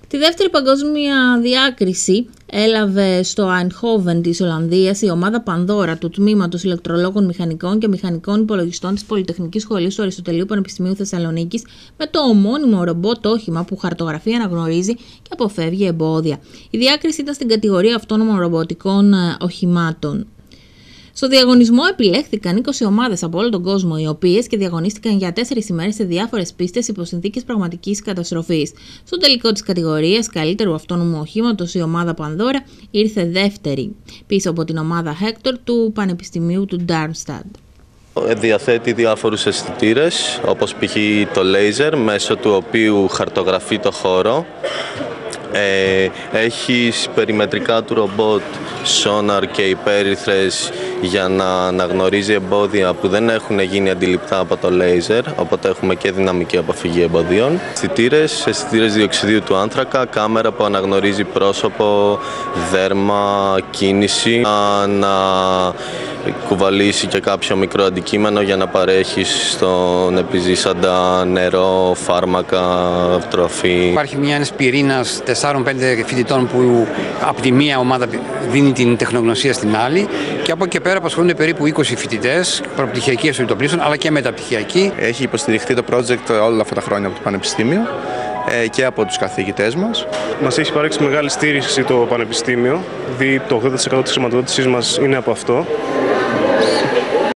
Τη δεύτερη παγκόσμια διάκριση έλαβε στο Eindhoven της Ολλανδίας η ομάδα Πανδώρα του Τμήματος Ηλεκτρολόγων Μηχανικών και Μηχανικών Υπολογιστών της Πολυτεχνικής Σχολής του Αριστοτελείου Πανεπιστημίου Θεσσαλονίκης με το ομώνυμο ρομπότ όχημα που χαρτογραφεί, αναγνωρίζει και αποφεύγει εμπόδια. Η διάκριση ήταν στην κατηγορία αυτόνομων ρομποτικών οχημάτων. Στο διαγωνισμό επιλέχθηκαν 20 ομάδες από όλο τον κόσμο, οι οποίες και διαγωνίστηκαν για 4 ημέρες σε διάφορες πίστες υπό συνθήκες πραγματικής καταστροφής. Στο τελικό της κατηγορίας καλύτερου αυτόνομου οχήματος, η ομάδα Πανδώρα ήρθε δεύτερη, πίσω από την ομάδα Hector του Πανεπιστημίου του Darmstadt. Διαθέτει διάφορους αισθητήρες, όπως π.χ. το λέιζερ, μέσω του οποίου χαρτογραφεί το χώρο. Έχει περιμετρικά του ρομπότ σόναρ και υπέρυθρες για να αναγνωρίζει εμπόδια που δεν έχουν γίνει αντιληπτά από το λέιζερ, οπότε έχουμε και δυναμική αποφυγή εμποδίων. Αισθητήρες διοξιδίου του άνθρακα, κάμερα που αναγνωρίζει πρόσωπο, δέρμα, κίνηση, να κουβαλήσει και κάποιο μικρό αντικείμενο για να παρέχει στον επιζήσαντα νερό, φάρμακα, τροφή. Υπάρχει ένας πυρήνας 4-5 φοιτητών που από τη μία ομάδα δίνει την τεχνογνωσία στην άλλη και από εκεί πέρα απασχολούνται περίπου 20 φοιτητές, προπτυχιακοί επιτοπλίστων αλλά και μεταπτυχιακοί. Έχει υποστηριχθεί το project όλα αυτά τα χρόνια από το Πανεπιστήμιο και από τους καθηγητές μας. Μας έχει παρέξει μεγάλη στήριξη το Πανεπιστήμιο, δι' το 80% της χρηματοδότησής μας είναι από αυτό.